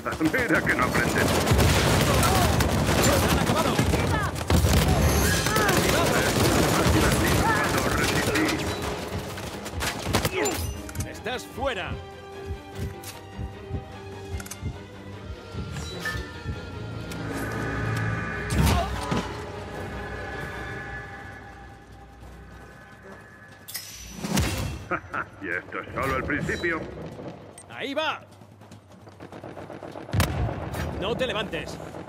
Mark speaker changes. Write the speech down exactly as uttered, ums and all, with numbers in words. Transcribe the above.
Speaker 1: Mira que no aprendes.
Speaker 2: ¡Han acabado! ¡Estás fuera!
Speaker 1: Y esto es solo el principio.
Speaker 2: ¡Ahí va! No te levantes.